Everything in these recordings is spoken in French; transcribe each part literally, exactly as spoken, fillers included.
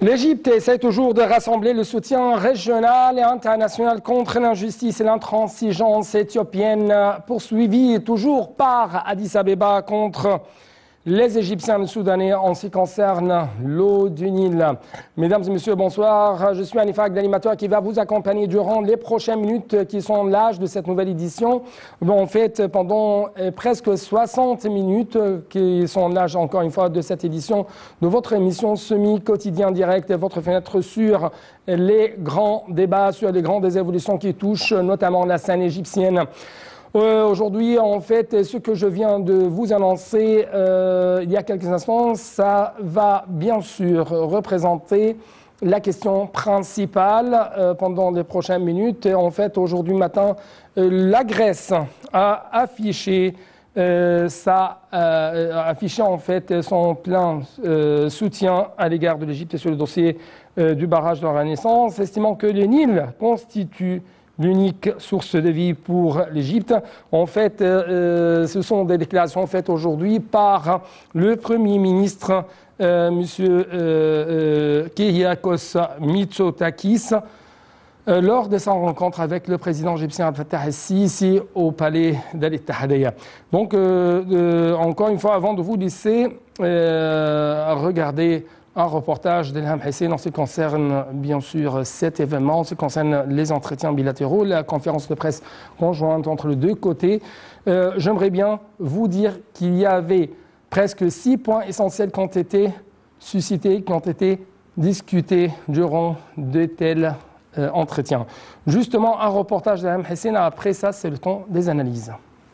L'Égypte essaie toujours de rassembler le soutien régional et international contre l'injustice et l'intransigeance éthiopienne, poursuivie toujours par Addis Abeba contre les Égyptiens et Soudanais en ce qui concerne l'eau du Nil. Mesdames et messieurs, bonsoir. Je suis Hanifa Agdal, l'animateur qui va vous accompagner durant les prochaines minutes qui sont l'âge de cette nouvelle édition. En fait, pendant presque soixante minutes qui sont l'âge, encore une fois, de cette édition de votre émission semi-quotidien direct, votre fenêtre sur les grands débats, sur les grandes évolutions qui touchent notamment la scène égyptienne. Euh, Aujourd'hui, en fait, ce que je viens de vous annoncer euh, il y a quelques instants, ça va bien sûr représenter la question principale euh, pendant les prochaines minutes. Et en fait, aujourd'hui matin, euh, la Grèce a affiché, euh, ça, euh, a affiché en fait son plein euh, soutien à l'égard de l'Égypte sur le dossier euh, du barrage de la Renaissance, estimant que le Nil constitue l'unique source de vie pour l'Égypte. En fait, euh, ce sont des déclarations faites aujourd'hui par le Premier ministre, euh, M. Euh, euh, Kyriakos Mitsotakis, euh, lors de sa rencontre avec le président égyptien Abdel Fattah el-Sisi au palais d'Al-Ittihadiyya. Donc, euh, euh, encore une fois, avant de vous laisser euh, regarder un reportage d'Elham Hussein en ce qui concerne bien sûr cet événement, en ce qui concerne les entretiens bilatéraux, la conférence de presse conjointe entre les deux côtés. Euh, J'aimerais bien vous dire qu'il y avait presque six points essentiels qui ont été suscités, qui ont été discutés durant de tels euh, entretiens. Justement, un reportage d'Elham Hussein, après ça, c'est le temps des analyses.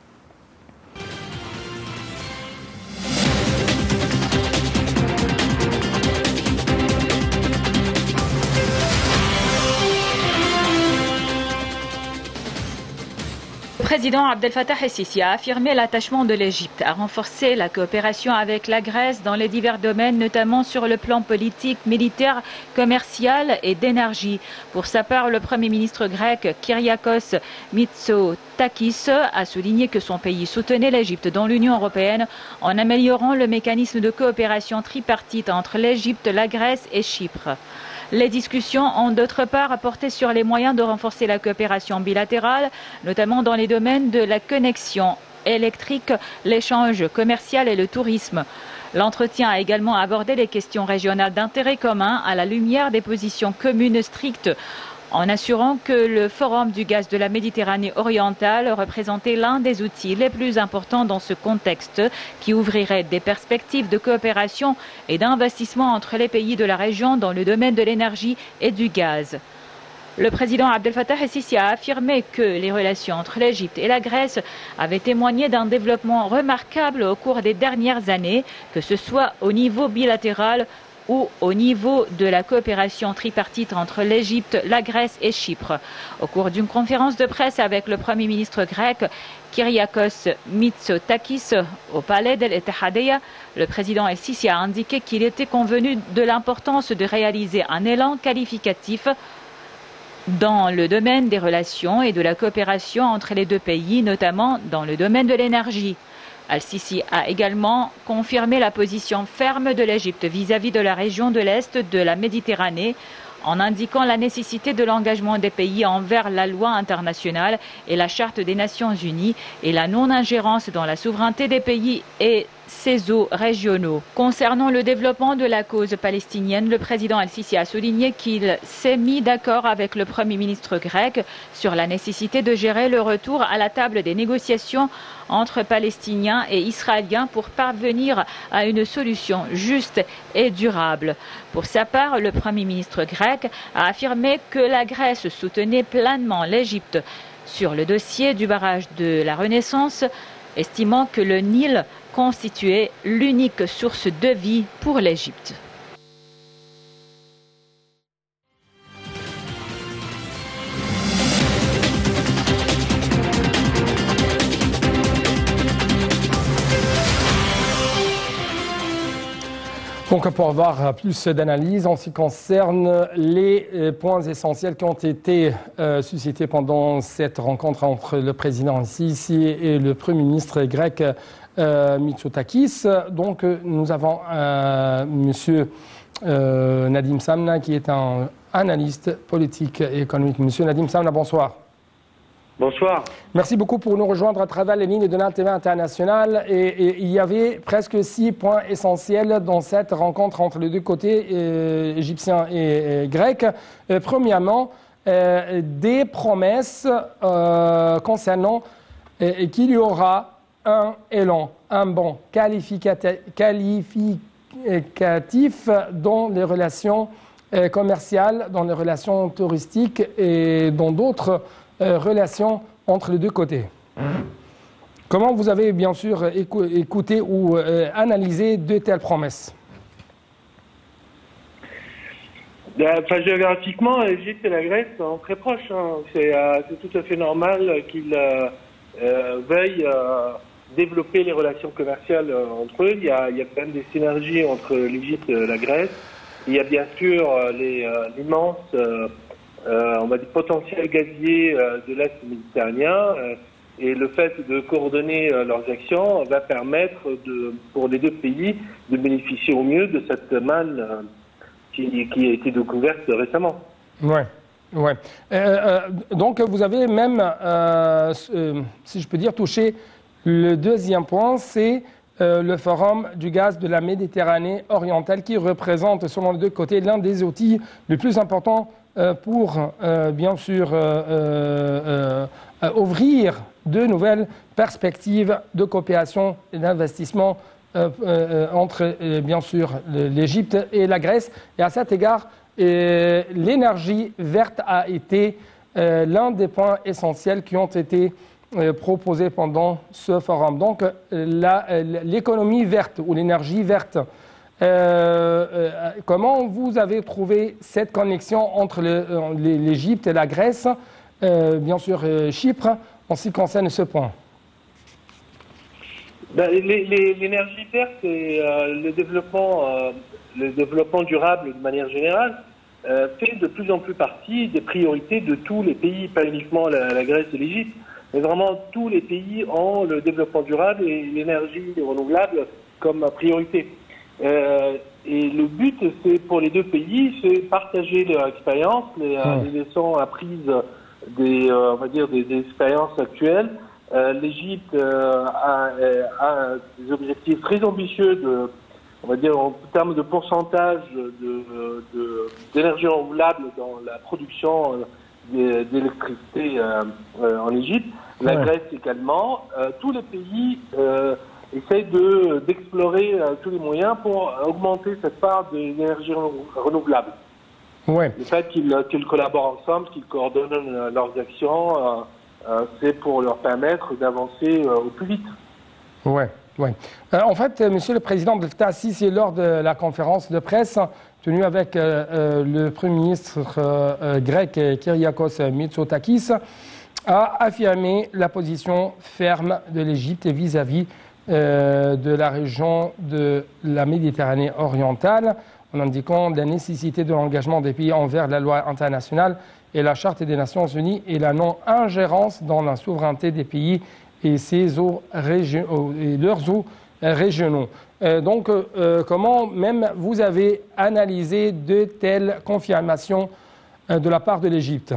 Le président Abdel Fattah el-Sisi a affirmé l'attachement de l'Égypte à renforcer la coopération avec la Grèce dans les divers domaines, notamment sur le plan politique, militaire, commercial et d'énergie. Pour sa part, le Premier ministre grec Kyriakos Mitsotakis a souligné que son pays soutenait l'Égypte dans l'Union européenne en améliorant le mécanisme de coopération tripartite entre l'Égypte, la Grèce et Chypre. Les discussions ont d'autre part porté sur les moyens de renforcer la coopération bilatérale, notamment dans les domaines de la connexion électrique, l'échange commercial et le tourisme. L'entretien a également abordé les questions régionales d'intérêt commun à la lumière des positions communes strictes, en assurant que le Forum du gaz de la Méditerranée orientale représentait l'un des outils les plus importants dans ce contexte qui ouvrirait des perspectives de coopération et d'investissement entre les pays de la région dans le domaine de l'énergie et du gaz. Le président Abdel Fattah el-Sisi a affirmé que les relations entre l'Égypte et la Grèce avaient témoigné d'un développement remarquable au cours des dernières années, que ce soit au niveau bilatéral ou au niveau de la coopération tripartite entre l'Égypte, la Grèce et Chypre. Au cours d'une conférence de presse avec le Premier ministre grec Kyriakos Mitsotakis au palais d'Al-Ittihadiyya, le président el-Sisi a indiqué qu'il était convenu de l'importance de réaliser un élan qualificatif dans le domaine des relations et de la coopération entre les deux pays, notamment dans le domaine de l'énergie. Al-Sisi a également confirmé la position ferme de l'Égypte vis-à-vis de la région de l'Est de la Méditerranée, en indiquant la nécessité de l'engagement des pays envers la loi internationale et la Charte des Nations Unies et la non-ingérence dans la souveraineté des pays et ses eaux régionaux. Concernant le développement de la cause palestinienne, le président el-Sisi a souligné qu'il s'est mis d'accord avec le Premier ministre grec sur la nécessité de gérer le retour à la table des négociations entre Palestiniens et Israéliens pour parvenir à une solution juste et durable. Pour sa part, le Premier ministre grec a affirmé que la Grèce soutenait pleinement l'Égypte sur le dossier du barrage de la Renaissance, estimant que le Nil constituait l'unique source de vie pour l'Égypte. Donc pour avoir plus d'analyse en ce qui concerne les points essentiels qui ont été euh, suscités pendant cette rencontre entre le président Sisi et le Premier ministre grec euh, Mitsotakis. Donc nous avons euh, Monsieur euh, Nadim Samna, qui est un analyste politique et économique. Monsieur Nadim Samna, bonsoir. Bonsoir. Merci beaucoup pour nous rejoindre à travers les lignes de l'A T V International. Et, et il y avait presque six points essentiels dans cette rencontre entre les deux côtés, euh, égyptiens et, et grecs. Euh, premièrement, euh, des promesses euh, concernant euh, qu'il y aura un élan, un bond qualificatif, qualificatif dans les relations euh, commerciales, dans les relations touristiques et dans d'autres Euh, relations entre les deux côtés. Mmh. Comment vous avez bien sûr écou écouté ou euh, analysé de telles promesses? Enfin, géographiquement, l'Égypte et la Grèce sont très proches. Hein. C'est euh, tout à fait normal qu'ils euh, euh, veuillent euh, développer les relations commerciales euh, entre eux. Il y, a, il y a quand même des synergies entre l'Égypte et la Grèce. Il y a bien sûr l'immense euh, Euh, on va dire potentiel gazier euh, de l'Est méditerranéen euh, et le fait de coordonner euh, leurs actions va permettre de, pour les deux pays de bénéficier au mieux de cette manne euh, qui, qui a été découverte récemment. Ouais, ouais. Euh, euh, donc vous avez même, euh, euh, si je peux dire, touché le deuxième point, c'est euh, le forum du gaz de la Méditerranée orientale qui représente, selon les deux côtés, l'un des outils les plus importants Euh, pour, euh, bien sûr, euh, euh, euh, ouvrir de nouvelles perspectives de coopération et d'investissement euh, euh, entre, euh, bien sûr, l'Égypte et la Grèce. Et à cet égard, euh, l'énergie verte a été euh, l'un des points essentiels qui ont été euh, proposés pendant ce forum. Donc, euh, l'économie verte ou l'énergie verte, Euh, euh, comment vous avez trouvé cette connexion entre l'Égypte et la Grèce, euh, bien sûr euh, Chypre, en ce qui concerne ce point? Ben, l'énergie verte et euh, le, développement, euh, le développement durable de manière générale euh, fait de plus en plus partie des priorités de tous les pays, pas uniquement la, la Grèce et l'Égypte, mais vraiment tous les pays ont le développement durable et l'énergie renouvelable comme priorité. Euh, et le but, c'est pour les deux pays, c'est partager leur expérience, les, ouais. les leçons apprises des, euh, on va dire, des, des expériences actuelles. Euh, L'Égypte euh, a, a des objectifs très ambitieux de, on va dire, en termes de pourcentage d'énergie de, de, renouvelable dans la production d'électricité euh, euh, en Égypte. La ouais. Grèce également. Euh, tous les pays euh, essaye d'explorer de, euh, tous les moyens pour augmenter cette part d'énergie renouvelable. Ouais. Le fait qu'ils qu'ils collaborent ensemble, qu'ils coordonnent euh, leurs actions, euh, euh, c'est pour leur permettre d'avancer euh, au plus vite. Oui, ouais. Euh, en fait, Monsieur le Président Abdel Fattah al-Sisi, lors de la conférence de presse tenue avec euh, euh, le Premier ministre euh, euh, grec Kyriakos Mitsotakis, a affirmé la position ferme de l'Égypte vis-à-vis Euh, de la région de la Méditerranée orientale, en indiquant la nécessité de l'engagement des pays envers la loi internationale et la Charte des Nations Unies et la non-ingérence dans la souveraineté des pays et, ses eaux et leurs eaux régionaux. Euh, donc, euh, comment même vous avez analysé de telles confirmations euh, de la part de l'Égypte?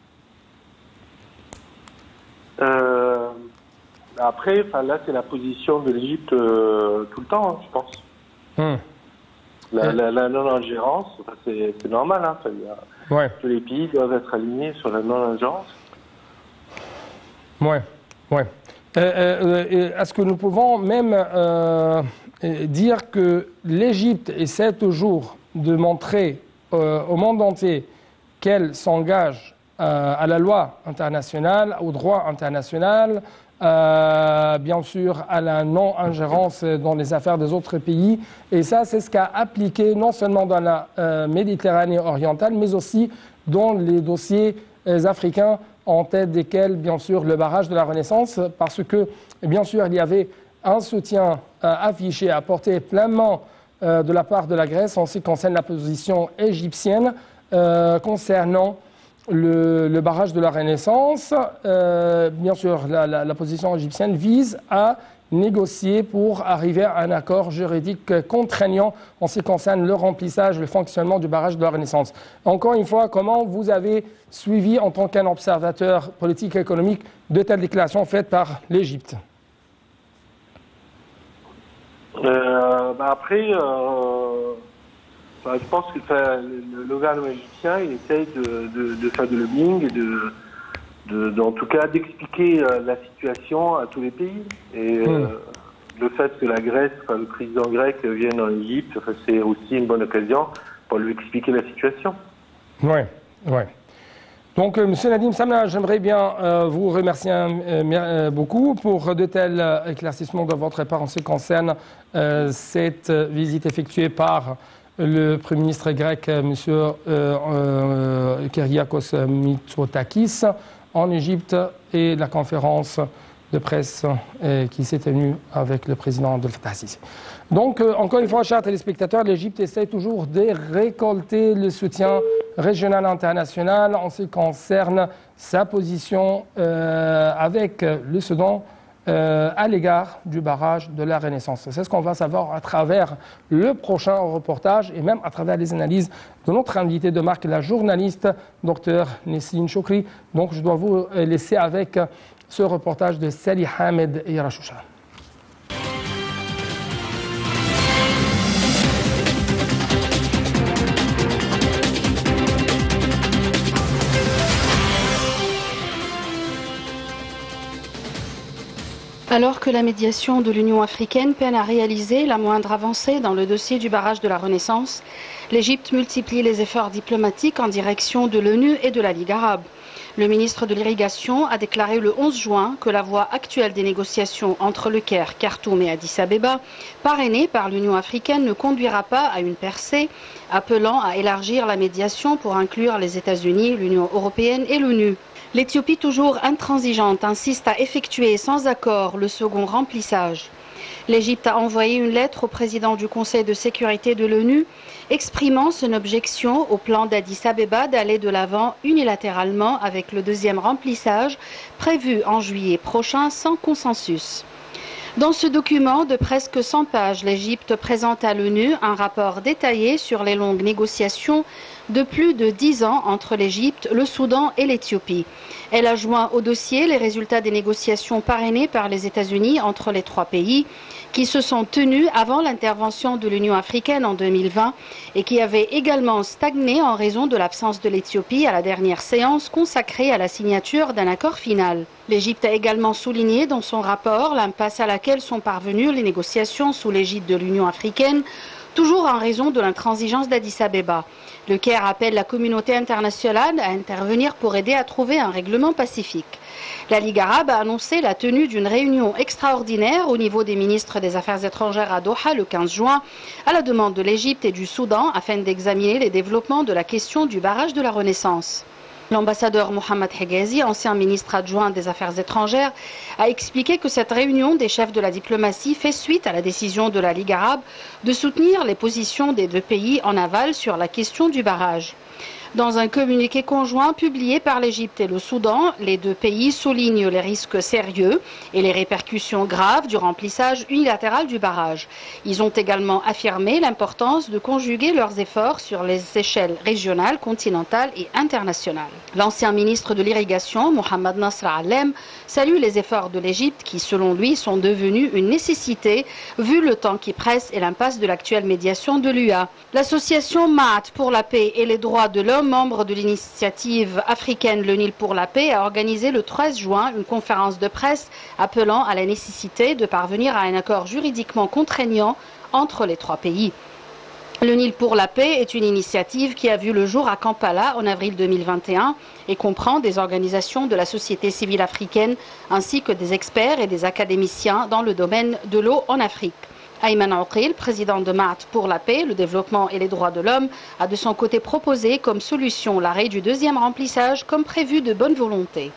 euh... Après, enfin, là, c'est la position de l'Égypte euh, tout le temps, hein, je pense. Hum. La, la, la non-ingérence, enfin, c'est normal. Hein, enfin, a, ouais. Tous les pays doivent être alignés sur la non-ingérence. Oui, ouais. Euh, euh, Est-ce que nous pouvons même euh, dire que l'Égypte essaie toujours de montrer euh, au monde entier qu'elle s'engage euh, à la loi internationale, au droit international, Euh, bien sûr à la non-ingérence dans les affaires des autres pays. Et ça, c'est ce qu'a appliqué non seulement dans la euh, Méditerranée orientale, mais aussi dans les dossiers euh, africains, en tête desquels, bien sûr, le barrage de la Renaissance, parce que, bien sûr, il y avait un soutien euh, affiché, apporté pleinement euh, de la part de la Grèce en ce qui concerne la position égyptienne euh, concernant Le, le barrage de la Renaissance. Euh, bien sûr, la, la, la position égyptienne vise à négocier pour arriver à un accord juridique contraignant en ce qui concerne le remplissage et le fonctionnement du barrage de la Renaissance. Encore une fois, comment vous avez suivi en tant qu'un observateur politique et économique de telles déclarations faites par l'Égypte? euh, bah Après, euh, bah, je pense que ça, le, le gouvernement égyptien, il essaye de, de, de faire du lobbying et de, de, de, en tout cas d'expliquer euh, la situation à tous les pays. Et mmh. euh, le fait que la Grèce, enfin, le président grec vienne en Égypte, enfin, c'est aussi une bonne occasion pour lui expliquer la situation. Oui, oui. Donc, euh, M. Nadim Samna, j'aimerais bien euh, vous remercier euh, beaucoup pour de tels euh, éclaircissements de votre part en ce qui concerne euh, cette visite effectuée par le Premier ministre grec, M. Euh, euh, Kyriakos Mitsotakis, en Égypte, et la conférence de presse euh, qui s'est tenue avec le président Abdel Fattah el-Sisi. Donc, euh, encore une fois, chers téléspectateurs, l'Égypte essaie toujours de récolter le soutien régional et international en ce qui concerne sa position euh, avec le Soudan euh, à l'égard du barrage de la Renaissance. C'est ce qu'on va savoir à travers le prochain reportage et même à travers les analyses de notre invité de marque, la journaliste Dr Nesrine Chokri. Donc, je dois vous laisser avec ce reportage de Sali Hamed et Rachoucha. Alors que la médiation de l'Union africaine peine à réaliser la moindre avancée dans le dossier du barrage de la Renaissance, l'Égypte multiplie les efforts diplomatiques en direction de l'ONU et de la Ligue arabe. Le ministre de l'Irrigation a déclaré le onze juin que la voie actuelle des négociations entre le Caire, Khartoum et Addis Abeba, parrainée par l'Union africaine, ne conduira pas à une percée, appelant à élargir la médiation pour inclure les États-Unis, l'Union européenne et l'ONU. L'Éthiopie, toujours intransigeante, insiste à effectuer sans accord le second remplissage. L'Égypte a envoyé une lettre au président du Conseil de sécurité de l'ONU exprimant son objection au plan d'Addis Abeba d'aller de l'avant unilatéralement avec le deuxième remplissage prévu en juillet prochain sans consensus. Dans ce document de presque cent pages, l'Égypte présente à l'ONU un rapport détaillé sur les longues négociations de plus de dix ans entre l'Égypte, le Soudan et l'Éthiopie. Elle a joint au dossier les résultats des négociations parrainées par les États-Unis entre les trois pays, qui se sont tenues avant l'intervention de l'Union africaine en deux mille vingt et qui avaient également stagné en raison de l'absence de l'Éthiopie à la dernière séance consacrée à la signature d'un accord final. L'Égypte a également souligné dans son rapport l'impasse à laquelle sont parvenues les négociations sous l'égide de l'Union africaine, toujours en raison de l'intransigeance d'Addis Abeba. Le Caire appelle la communauté internationale à intervenir pour aider à trouver un règlement pacifique. La Ligue arabe a annoncé la tenue d'une réunion extraordinaire au niveau des ministres des Affaires étrangères à Doha le quinze juin, à la demande de l'Égypte et du Soudan, afin d'examiner les développements de la question du barrage de la Renaissance. L'ambassadeur Mohamed Hegazi, ancien ministre adjoint des Affaires étrangères, a expliqué que cette réunion des chefs de la diplomatie fait suite à la décision de la Ligue arabe de soutenir les positions des deux pays en aval sur la question du barrage. Dans un communiqué conjoint publié par l'Égypte et le Soudan, les deux pays soulignent les risques sérieux et les répercussions graves du remplissage unilatéral du barrage. Ils ont également affirmé l'importance de conjuguer leurs efforts sur les échelles régionales, continentales et internationales. L'ancien ministre de l'Irrigation, Mohamed Nasr Alem, salue les efforts de l'Égypte qui, selon lui, sont devenus une nécessité vu le temps qui presse et l'impasse de l'actuelle médiation de l'U A. L'association Maat pour la paix et les droits de l'homme, membre de l'initiative africaine Le Nil pour la paix, a organisé le treize juin une conférence de presse appelant à la nécessité de parvenir à un accord juridiquement contraignant entre les trois pays. Le Nil pour la paix est une initiative qui a vu le jour à Kampala en avril deux mille vingt et un et comprend des organisations de la société civile africaine ainsi que des experts et des académiciens dans le domaine de l'eau en Afrique. Ayman Oqil, président de Maat pour la paix, le développement et les droits de l'homme, a de son côté proposé comme solution l'arrêt du deuxième remplissage comme prévu de bonne volonté.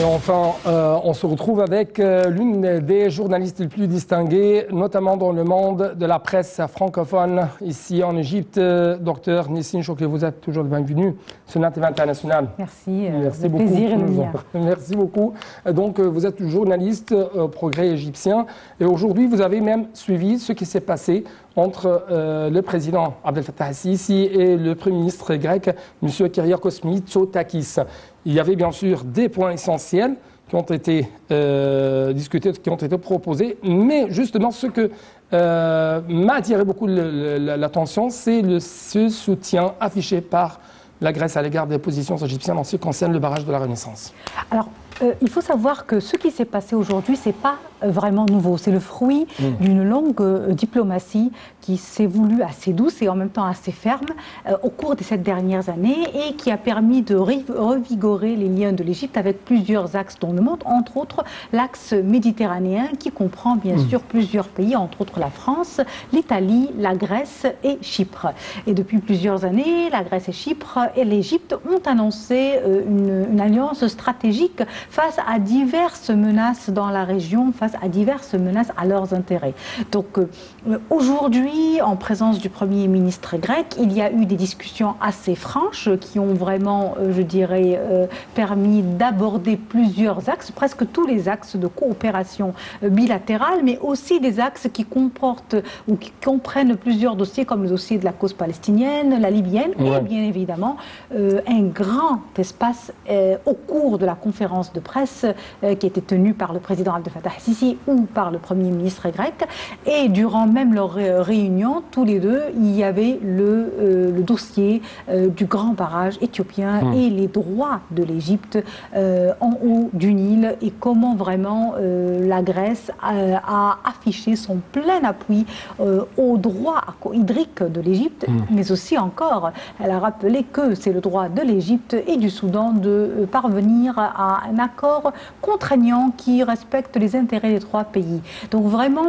Et enfin, euh, on se retrouve avec euh, l'une des journalistes les plus distinguées, notamment dans le monde de la presse francophone, ici en Égypte. Euh, docteur Nessine Chokri, vous êtes toujours le bienvenu sur N A T V International. Merci, euh, Merci le beaucoup. plaisir est le mien. Merci beaucoup. Donc, euh, vous êtes journaliste au Progrès égyptien et aujourd'hui, vous avez même suivi ce qui s'est passé entre euh, le président Abdel Fattah el-Sisi et le Premier ministre grec, M. Kyriakos Mitsotakis. Il y avait bien sûr des points essentiels qui ont été euh, discutés, qui ont été proposés, mais justement ce que euh, m'a attiré beaucoup l'attention, c'est le ce soutien affiché par la Grèce à l'égard des positions égyptiennes en ce qui concerne le barrage de la Renaissance. Alors, euh, il faut savoir que ce qui s'est passé aujourd'hui, ce n'est pas vraiment nouveau. C'est le fruit mmh. d'une longue euh, diplomatie qui s'est voulue assez douce et en même temps assez ferme euh, au cours de ces dernières années et qui a permis de revigorer les liens de l'Égypte avec plusieurs axes dans le monde, entre autres l'axe méditerranéen qui comprend bien mmh. sûr plusieurs pays, entre autres la France, l'Italie, la Grèce et Chypre. Et depuis plusieurs années, la Grèce et Chypre et l'Égypte ont annoncé euh, une, une alliance stratégique face à diverses menaces dans la région, face à diverses menaces à leurs intérêts. Donc euh, aujourd'hui, en présence du Premier ministre grec, il y a eu des discussions assez franches qui ont vraiment, euh, je dirais, euh, permis d'aborder plusieurs axes, presque tous les axes de coopération euh, bilatérale, mais aussi des axes qui comportent ou qui comprennent plusieurs dossiers comme le dossier de la cause palestinienne, la libyenne ouais. et bien évidemment euh, un grand espace euh, au cours de la conférence de presse euh, qui était tenue par le président Abdel Fattah el-Sisi ou par le Premier ministre grec. Et durant même leur réunion, tous les deux, il y avait le, euh, le dossier euh, du grand barrage éthiopien mmh. et les droits de l'Égypte euh, en haut du Nil et comment vraiment euh, la Grèce a, a affiché son plein appui euh, aux droits hydriques de l'Égypte, mmh. mais aussi encore, elle a rappelé que c'est le droit de l'Égypte et du Soudan de parvenir à un accord contraignant qui respecte les intérêts des trois pays. Donc vraiment,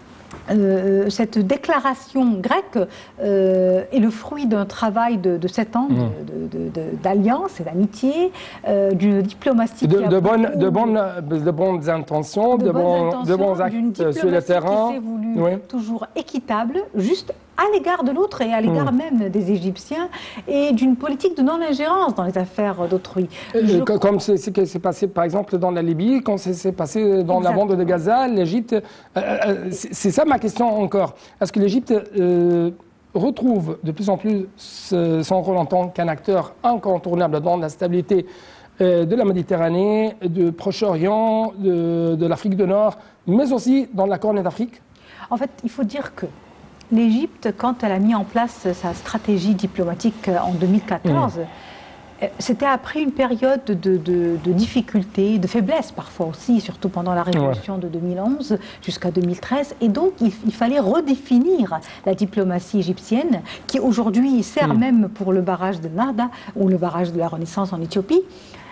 Euh, cette déclaration grecque euh, est le fruit d'un travail de, de sept ans mmh. d'alliance et d'amitié, euh, d'une diplomatie de, qui a de, beaucoup, bonnes, de, bonnes, de bonnes intentions, de, de, bonnes bon, intentions, de bons actes sur le terrain. Qui s'est voulu oui. toujours équitable, juste à l'égard de l'autre et à l'égard mmh. même des Égyptiens, et d'une politique de non-ingérence dans les affaires d'autrui. Je... Comme c'est ce qui s'est passé par exemple dans la Libye, comme c'est s'est passé dans Exactement. la bande de Gaza, l'Égypte. Euh, euh, c'est ça ma question encore. Est-ce que l'Égypte euh, retrouve de plus en plus ce, son rôle en tant qu'un acteur incontournable dans la stabilité euh, de la Méditerranée, du Proche-Orient, de, de l'Afrique du Nord, mais aussi dans la Corne d'Afrique? En fait, il faut dire que l'Égypte, quand elle a mis en place sa stratégie diplomatique en deux mille quatorze, mmh. c'était après une période de, de, de difficultés, de faiblesse parfois aussi, surtout pendant la révolution ouais. de deux mille onze jusqu'à deux mille treize. Et donc, il, il fallait redéfinir la diplomatie égyptienne, qui aujourd'hui sert mmh. même pour le barrage de Narda ou le barrage de la Renaissance en Éthiopie.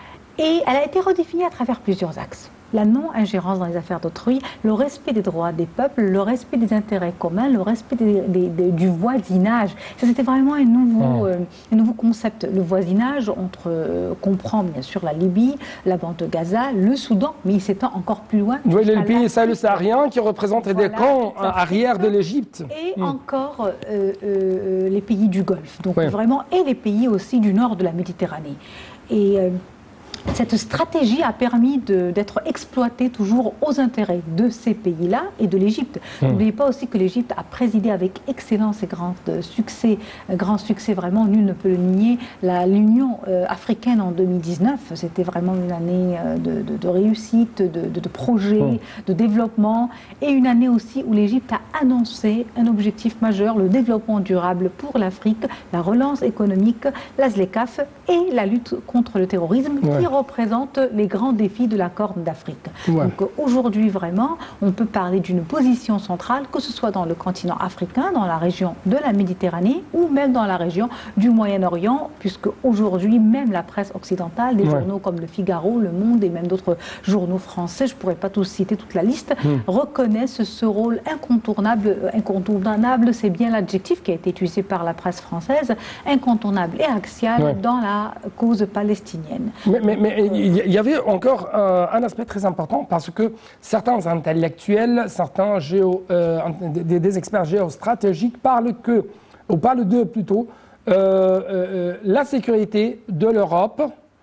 Et elle a été redéfinie à travers plusieurs axes. La non-ingérence dans les affaires d'autrui, le respect des droits des peuples, le respect des intérêts communs, le respect des, des, des, du voisinage. Ça, c'était vraiment un nouveau, oh. euh, un nouveau concept. Le voisinage entre, euh, comprend bien sûr la Libye, la bande de Gaza, le Soudan, mais il s'étend encore plus loin. Oui, le pays saharo-saharien qui représente voilà, des camps arrière de l'Égypte. Et mmh. encore euh, euh, les pays du Golfe, donc ouais. vraiment, et les pays aussi du nord de la Méditerranée. Et euh, cette stratégie a permis d'être exploitée toujours aux intérêts de ces pays-là et de l'Égypte. Mmh. N'oubliez pas aussi que l'Égypte a présidé avec excellence et grand succès, grand succès vraiment, nul ne peut le nier, l'Union euh, africaine en deux mille dix-neuf. C'était vraiment une année euh, de, de, de réussite, de, de, de projets, mmh. de développement, et une année aussi où l'Égypte a annoncé un objectif majeur, le développement durable pour l'Afrique, la relance économique, la ZLECAf et la lutte contre le terrorisme, ouais. qui représente les grands défis de la Corne d'Afrique. Ouais. Donc aujourd'hui, vraiment, on peut parler d'une position centrale, que ce soit dans le continent africain, dans la région de la Méditerranée, ou même dans la région du Moyen-Orient, puisque aujourd'hui, même la presse occidentale, des ouais. journaux comme Le Figaro, Le Monde et même d'autres journaux français, je ne pourrais pas tous citer toute la liste, mmh. reconnaissent ce rôle incontournable, incontournable, c'est bien l'adjectif qui a été utilisé par la presse française, incontournable et axial ouais. dans la cause palestinienne. Mais, mais, mais il y avait encore euh, un aspect très important parce que certains intellectuels, certains géo, euh, des, des experts géostratégiques parlent que, ou parlent de plutôt, euh, euh, la sécurité de l'Europe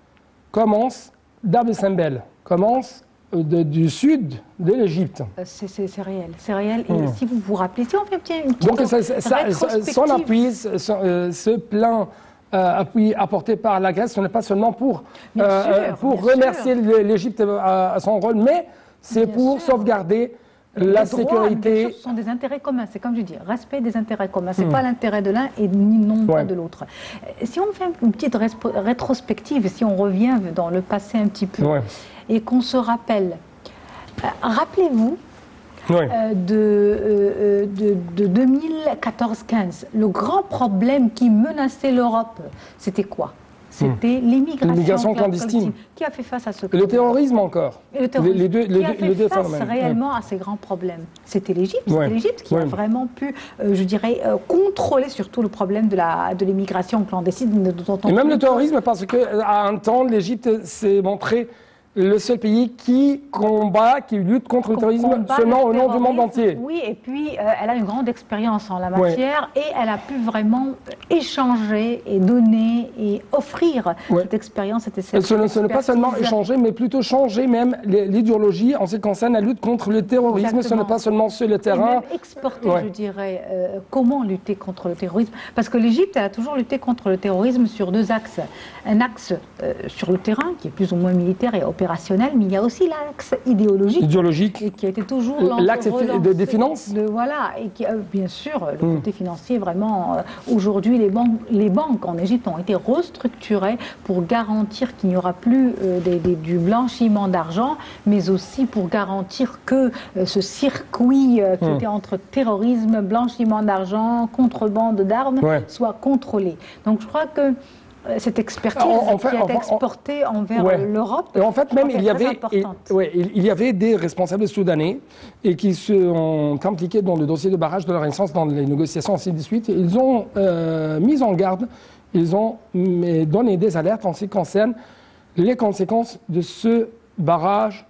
commence d'Abd el-Sembel, commence de, du sud de l'Égypte. C'est réel, c'est réel. Et mmh. si vous vous rappelez, si on fait une petite Donc ça, ça, son appui, son, ce plan euh, appui apporté par la Grèce, ce n'est pas seulement pour, euh, sûr, pour remercier l'Égypte à, à son rôle, mais c'est pour sûr. sauvegarder les la droits, sécurité. Ce sont des intérêts communs, c'est comme je dis, respect des intérêts communs. Ce n'est mmh. pas l'intérêt de l'un et non ouais. pas de l'autre. Si on fait une petite rétrospective, si on revient dans le passé un petit peu, ouais. et qu'on se rappelle, euh, rappelez-vous, oui. euh, de, euh, de, de deux mille quatorze quinze, le grand problème qui menaçait l'Europe, c'était quoi? C'était mmh. l'immigration clandestine. Qui a fait face à ce problème? Le terrorisme encore. Et le terrorisme. Les deux, les qui a fait deux face phénomènes. réellement mmh. à ces grands problèmes? C'était l'Égypte. C'était ouais. l'Égypte qui ouais. a vraiment pu, euh, je dirais, euh, contrôler surtout le problème de l'immigration de clandestine. Dont on Et même le terrorisme, parce qu'à un temps, l'Égypte s'est montrée le seul pays qui combat, qui lutte contre le terrorisme seulement au nom du monde entier. Oui, et puis euh, elle a une grande expérience en la matière ouais. et elle a pu vraiment échanger et donner et offrir ouais. cette expérience. Cette, cette ce, ce n'est pas seulement échanger, mais plutôt changer même l'idéologie en ce qui concerne la lutte contre le terrorisme. Exactement. Ce n'est pas seulement sur le terrain. Et même exporter, ouais. je dirais, euh, comment lutter contre le terrorisme. Parce que l'Égypte, elle a toujours lutté contre le terrorisme sur deux axes. Un axe euh, sur le terrain, qui est plus ou moins militaire et opérationnel, mais il y a aussi l'axe idéologique, idéologique, et qui a été toujours l'axe de, des finances. De, voilà, et qui, euh, bien sûr, le mmh. côté financier, vraiment, euh, aujourd'hui, les banques, les banques en Égypte ont été restructurées pour garantir qu'il n'y aura plus euh, des, des, du blanchiment d'argent, mais aussi pour garantir que euh, ce circuit euh, qui mmh. était entre terrorisme, blanchiment d'argent, contrebande d'armes, ouais. soit contrôlé. Donc je crois que cette expertise en, en fait, qui a été exportée en, envers ouais. l'Europe. Et en fait, même il y avait, il, ouais, il y avait des responsables soudanais et qui se sont impliqués dans le dossier de barrage de la Renaissance, dans les négociations ainsi de suite. Ils ont euh, mis en garde, ils ont donné des alertes en ce qui concerne les conséquences de ce barrage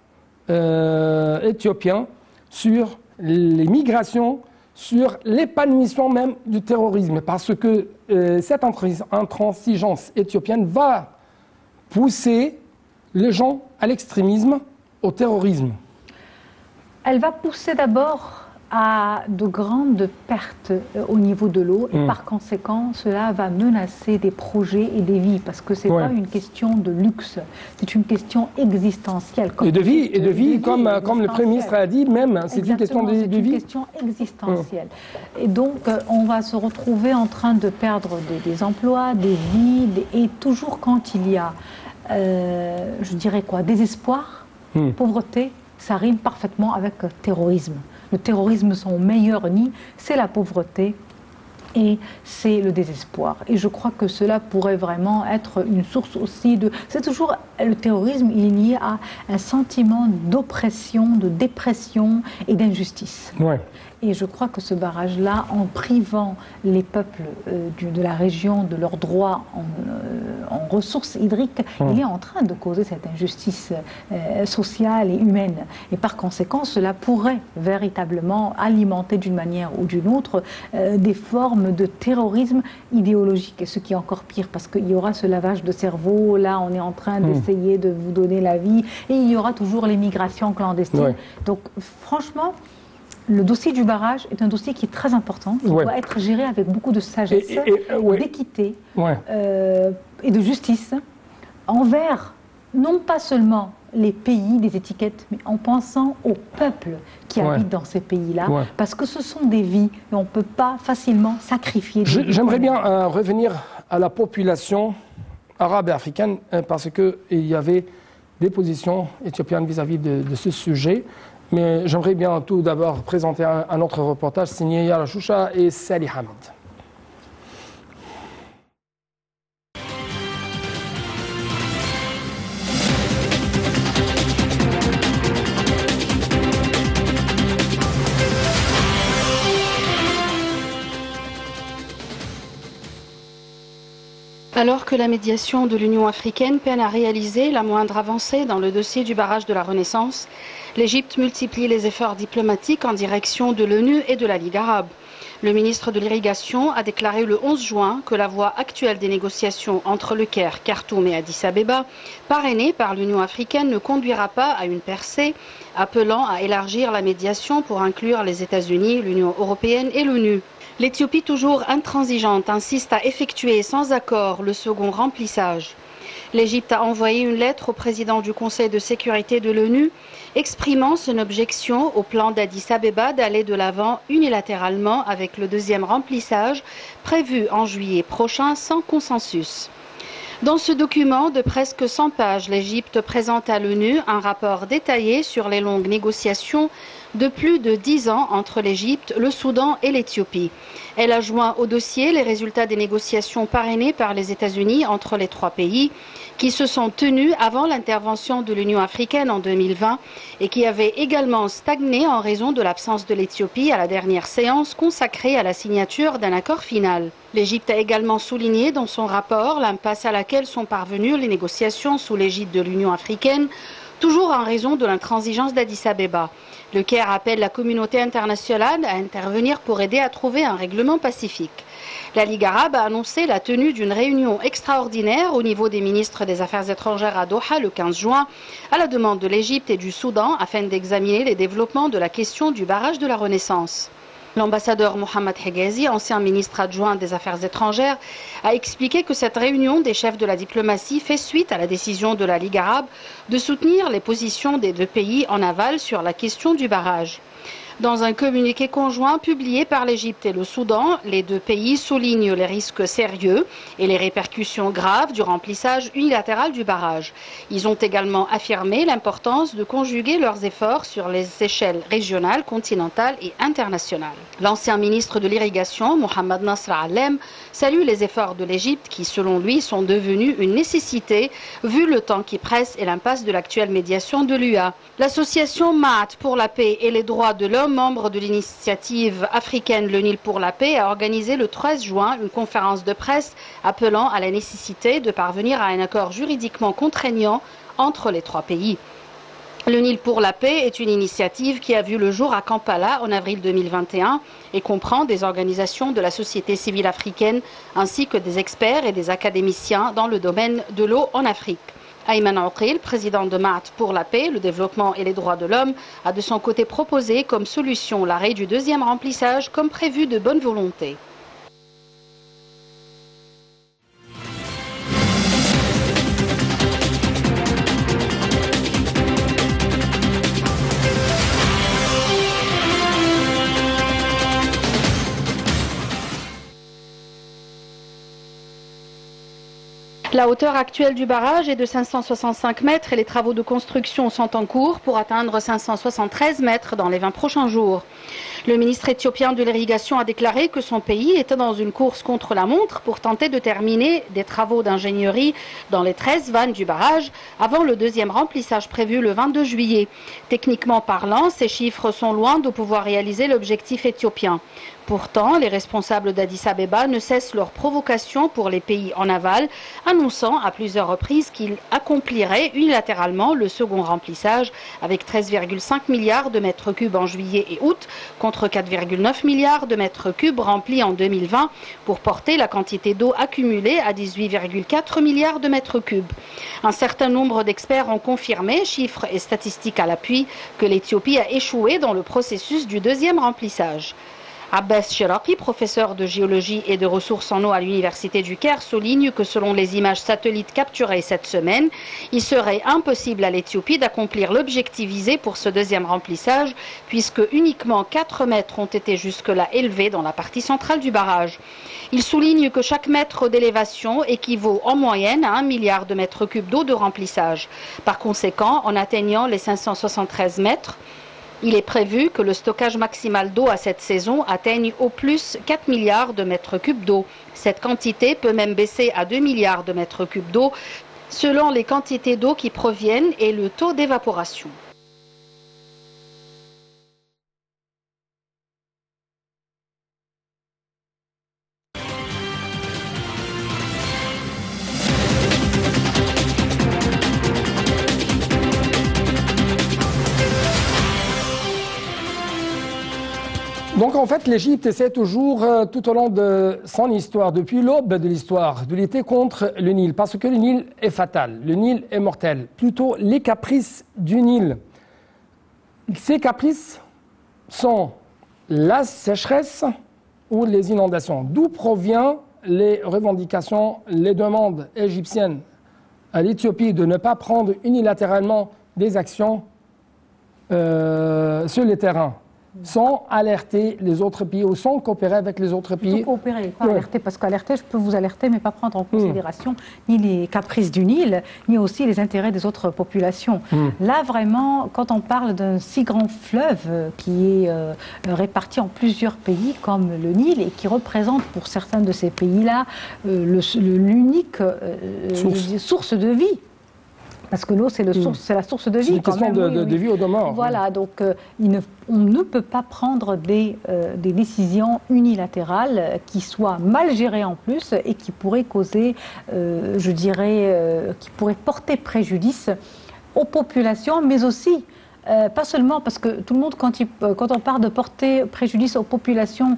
euh, éthiopien sur les migrations, sur l'épanouissement même du terrorisme, parce que euh, cette intransigeance éthiopienne va pousser les gens à l'extrémisme, au terrorisme. Elle va pousser d'abord à de grandes pertes au niveau de l'eau et mmh. par conséquent cela va menacer des projets et des vies parce que c'est ouais. pas une question de luxe, c'est une question existentielle. Comme et de vie, et de, de vie, vie comme, comme le Premier ministre a dit même, c'est une question de, de vie. C'est une question existentielle. Mmh. Et donc on va se retrouver en train de perdre des, des emplois, des vies, des, et toujours quand il y a, euh, je dirais quoi, désespoir, mmh. pauvreté, ça rime parfaitement avec terrorisme. Le terrorisme, son meilleur nid, c'est la pauvreté et c'est le désespoir. Et je crois que cela pourrait vraiment être une source aussi de... C'est toujours... Le terrorisme, il est lié à un sentiment d'oppression, de dépression et d'injustice. Ouais. Et je crois que ce barrage-là, en privant les peuples euh, du, de la région de leurs droits en, euh, en ressources hydriques, mmh. il est en train de causer cette injustice euh, sociale et humaine. Et par conséquent, cela pourrait véritablement alimenter d'une manière ou d'une autre euh, des formes de terrorisme idéologique. Et ce qui est encore pire, parce qu'il y aura ce lavage de cerveau, là on est en train mmh. d'essayer de vous donner la vie, et il y aura toujours l'immigration clandestine. Ouais. Donc franchement, le dossier du barrage est un dossier qui est très important, qui ouais. doit être géré avec beaucoup de sagesse, et, et, et, ouais. d'équité ouais. euh, et de justice envers non pas seulement les pays des étiquettes, mais en pensant aux peuples qui ouais. habitent dans ces pays-là, ouais. parce que ce sont des vies et on ne peut pas facilement sacrifier des vies. J'aimerais bien euh, revenir à la population arabe et africaine, euh, parce qu'il y avait des positions éthiopiennes vis-à-vis de, de ce sujet. Mais j'aimerais bien tout d'abord présenter un, un autre reportage signé Yara Choucha et Sali Hamid. Alors que la médiation de l'Union africaine peine à réaliser la moindre avancée dans le dossier du barrage de la Renaissance, l'Égypte multiplie les efforts diplomatiques en direction de l'ONU et de la Ligue arabe. Le ministre de l'Irrigation a déclaré le onze juin que la voie actuelle des négociations entre le Caire, Khartoum et Addis Abeba, parrainée par l'Union africaine, ne conduira pas à une percée, appelant à élargir la médiation pour inclure les États-Unis, l'Union européenne et l'ONU. L'Éthiopie, toujours intransigeante, insiste à effectuer sans accord le second remplissage. L'Égypte a envoyé une lettre au président du Conseil de sécurité de l'ONU exprimant son objection au plan d'Addis Abeba d'aller de l'avant unilatéralement avec le deuxième remplissage prévu en juillet prochain sans consensus. Dans ce document de presque cent pages, l'Égypte présente à l'ONU un rapport détaillé sur les longues négociations de plus de dix ans entre l'Égypte, le Soudan et l'Éthiopie. Elle a joint au dossier les résultats des négociations parrainées par les États-Unis entre les trois pays, qui se sont tenues avant l'intervention de l'Union africaine en deux mille vingt et qui avaient également stagné en raison de l'absence de l'Éthiopie à la dernière séance consacrée à la signature d'un accord final. L'Égypte a également souligné dans son rapport l'impasse à laquelle sont parvenues les négociations sous l'égide de l'Union africaine, toujours en raison de l'intransigeance d'Addis Abeba. Le Caire appelle la communauté internationale à intervenir pour aider à trouver un règlement pacifique. La Ligue arabe a annoncé la tenue d'une réunion extraordinaire au niveau des ministres des Affaires étrangères à Doha le quinze juin, à la demande de l'Égypte et du Soudan, afin d'examiner les développements de la question du barrage de la Renaissance. L'ambassadeur Mohamed Hegazi, ancien ministre adjoint des Affaires étrangères, a expliqué que cette réunion des chefs de la diplomatie fait suite à la décision de la Ligue arabe de soutenir les positions des deux pays en aval sur la question du barrage. Dans un communiqué conjoint publié par l'Égypte et le Soudan, les deux pays soulignent les risques sérieux et les répercussions graves du remplissage unilatéral du barrage. Ils ont également affirmé l'importance de conjuguer leurs efforts sur les échelles régionales, continentales et internationales. L'ancien ministre de l'Irrigation, Mohamed Nasr Alem, salue les efforts de l'Égypte qui, selon lui, sont devenus une nécessité vu le temps qui presse et l'impasse de l'actuelle médiation de l'U A. L'association Maat pour la paix et les droits de l'homme, membre de l'initiative africaine Le Nil pour la paix, a organisé le treize juin une conférence de presse appelant à la nécessité de parvenir à un accord juridiquement contraignant entre les trois pays. Le Nil pour la paix est une initiative qui a vu le jour à Kampala en avril deux mille vingt et un et comprend des organisations de la société civile africaine ainsi que des experts et des académiciens dans le domaine de l'eau en Afrique. Ayman Oqil, président de Maat pour la paix, le développement et les droits de l'homme, a de son côté proposé comme solution l'arrêt du deuxième remplissage comme prévu de bonne volonté. La hauteur actuelle du barrage est de cinq cent soixante-cinq mètres et les travaux de construction sont en cours pour atteindre cinq cent soixante-treize mètres dans les vingt prochains jours. Le ministre éthiopien de l'Irrigation a déclaré que son pays était dans une course contre la montre pour tenter de terminer des travaux d'ingénierie dans les treize vannes du barrage avant le deuxième remplissage prévu le vingt-deux juillet. Techniquement parlant, ces chiffres sont loin de pouvoir réaliser l'objectif éthiopien. Pourtant, les responsables d'Addis Abeba ne cessent leur provocation pour les pays en aval, annonçant à plusieurs reprises qu'ils accompliraient unilatéralement le second remplissage avec treize virgule cinq milliards de mètres cubes en juillet et août, contre quatre virgule neuf milliards de mètres cubes remplis en deux mille vingt, pour porter la quantité d'eau accumulée à dix-huit virgule quatre milliards de mètres cubes. Un certain nombre d'experts ont confirmé, chiffres et statistiques à l'appui, que l'Éthiopie a échoué dans le processus du deuxième remplissage. Abbas Shiraki, professeur de géologie et de ressources en eau à l'Université du Caire, souligne que selon les images satellites capturées cette semaine, il serait impossible à l'Éthiopie d'accomplir l'objectif visé pour ce deuxième remplissage, puisque uniquement quatre mètres ont été jusque-là élevés dans la partie centrale du barrage. Il souligne que chaque mètre d'élévation équivaut en moyenne à un milliard de mètres cubes d'eau de remplissage. Par conséquent, en atteignant les cinq cent soixante-treize mètres, il est prévu que le stockage maximal d'eau à cette saison atteigne au plus quatre milliards de mètres cubes d'eau. Cette quantité peut même baisser à deux milliards de mètres cubes d'eau selon les quantités d'eau qui proviennent et le taux d'évaporation. Donc en fait, l'Égypte essaie toujours, euh, tout au long de son histoire, depuis l'aube de l'histoire, de lutter contre le Nil, parce que le Nil est fatal, le Nil est mortel. Plutôt les caprices du Nil. Ces caprices sont la sécheresse ou les inondations. D'où proviennent les revendications, les demandes égyptiennes à l'Éthiopie de ne pas prendre unilatéralement des actions euh, sur les terrains, sans alerter les autres pays ou sans coopérer avec les autres pays. Plutôt coopérer, pas ouais. alerter, parce qu'alerter, je peux vous alerter, mais pas prendre en considération mmh. ni les caprices du Nil, ni aussi les intérêts des autres populations. Mmh. Là, vraiment, quand on parle d'un si grand fleuve qui est euh, réparti en plusieurs pays, comme le Nil, et qui représente pour certains de ces pays-là euh, l'unique euh, source. source de vie. Parce que l'eau, c'est mmh. la source de vie. C'est une question même, de, oui, de, oui. de vie ou de mort. Voilà, donc euh, il ne, on ne peut pas prendre des, euh, des décisions unilatérales qui soient mal gérées en plus et qui pourraient causer, euh, je dirais, euh, qui pourraient porter préjudice aux populations, mais aussi Euh, pas seulement parce que tout le monde, quand, il, quand on parle de porter préjudice aux populations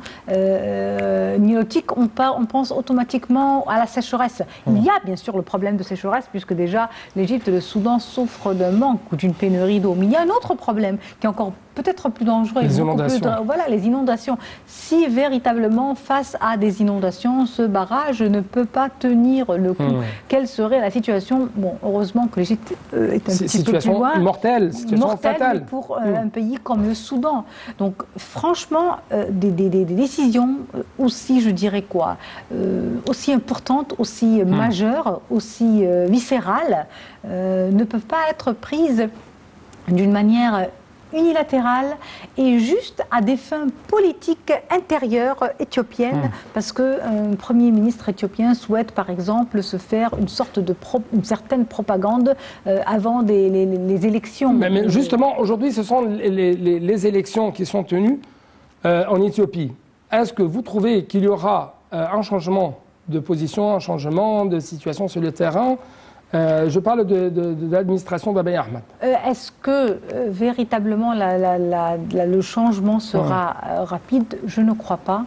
euh, nilotiques, on, part, on pense automatiquement à la sécheresse. Mmh. Il y a bien sûr le problème de sécheresse, puisque déjà l'Égypte et le Soudan souffrent d'un manque ou d'une pénurie d'eau. Mais il y a un autre problème qui est encore peut-être plus dangereux. Les inondations. Plus, voilà, les inondations. Si véritablement, face à des inondations, ce barrage ne peut pas tenir le coup, mmh. quelle serait la situation? Bon, heureusement que l'Égypte euh, est un C petit peu plus loin. Situation mortelle, situation mortelle, fatale. Pour euh, mmh. un pays comme le Soudan. Donc, franchement, euh, des, des, des décisions aussi, je dirais quoi, euh, aussi importantes, aussi mmh. majeures, aussi euh, viscérales, euh, ne peuvent pas être prises d'une manière unilatérale et juste à des fins politiques intérieures éthiopiennes, mmh. parce qu'un Premier ministre éthiopien souhaite par exemple se faire une sorte de pro, une certaine propagande euh, avant des, les, les élections. Mais, mais justement, aujourd'hui, ce sont les, les, les élections qui sont tenues euh, en Éthiopie. Est-ce que vous trouvez qu'il y aura euh, un changement de position, un changement de situation sur le terrain? Euh, je parle de, de, de l'administration d'Abiy Ahmed. Euh, Est-ce que euh, véritablement la, la, la, la, le changement sera ouais. rapide? Je ne crois pas.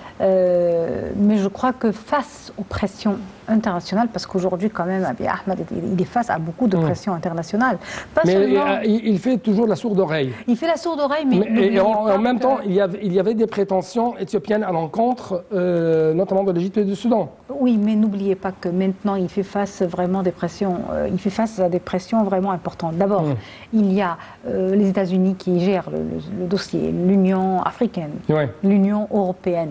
Euh, mais je crois que face aux pressions internationales, parce qu'aujourd'hui quand même Abiy Ahmed il est face à beaucoup de pressions mmh. internationales. Pas mais seulement... euh, il fait toujours la sourde oreille. Il fait la sourde oreille, mais, mais et en, en même que... temps, il y, avait, il y avait des prétentions éthiopiennes à l'encontre, euh, notamment de l'Égypte et du Soudan. Oui, mais n'oubliez pas que maintenant il fait face vraiment des pressions. Euh, il fait face à des pressions vraiment importantes. D'abord, mmh. il y a euh, les États-Unis qui gèrent le, le, le dossier, l'Union africaine, ouais. l'Union européenne.